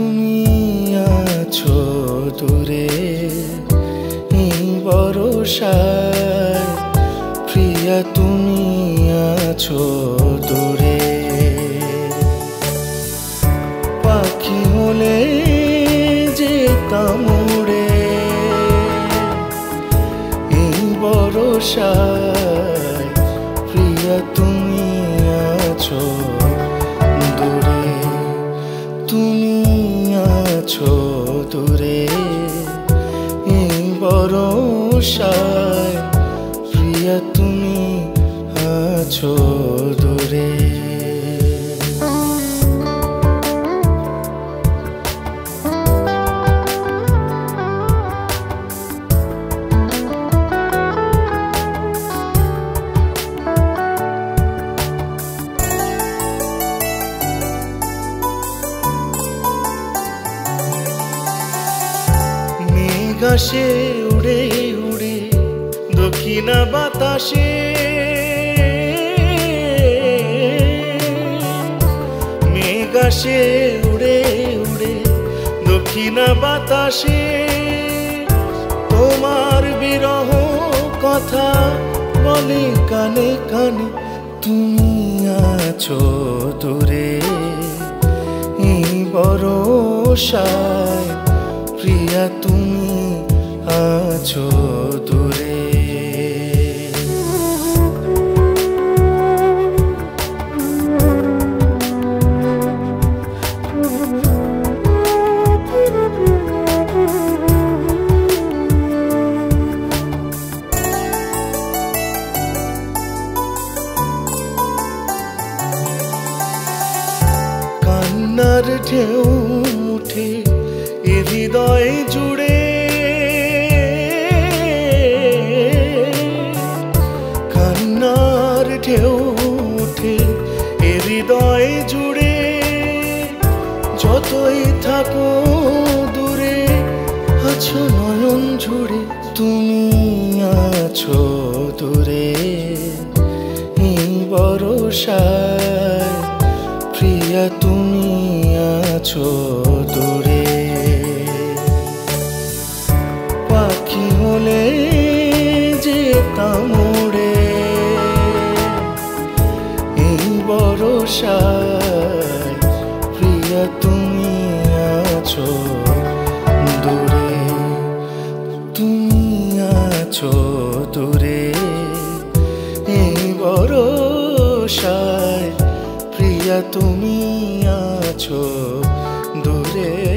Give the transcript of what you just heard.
তুমি আছো দূরে এই বর্ষায়, প্রিয়া তুমি আছো দূরে। পাখি হলে যেতাম উড়ে এই বর্ষায়, প্রিয়া তুমি আছো দূরে। তুমি আছো দূরে এই বর্ষায়, প্রিয়া তুমি আছো দূরে। আকাশে উড়ে উড়ে দক্ষিণা বাতাসে, মেঘ আসে উড়ে উড়ে দক্ষিণা বাতাসে। তোমার বিরহ কথা বলে কানে কানে, তুমি আছো দূরে এই বর্ষায়, প্রিয়া তুমি আছো দূরে। কান্নার ঢেউ উঠে এ হৃদয় জুড়ে, কান্নার ঢেউ উঠে এ হৃদয় জুড়ে। যতই থাকো দূরে আছো নয়ন জুড়ে, তুমি আছো দূরে এই বর্ষায়, প্রিয়া তুমি আছো দূরে। পাখি হলে যেতাম উড়ে এই বর্ষায়, প্রিয়া তুমি আছো দূরে। তুমি আছো দূরে এই বর্ষায়, প্রিয়া তুমি আছো দূরে।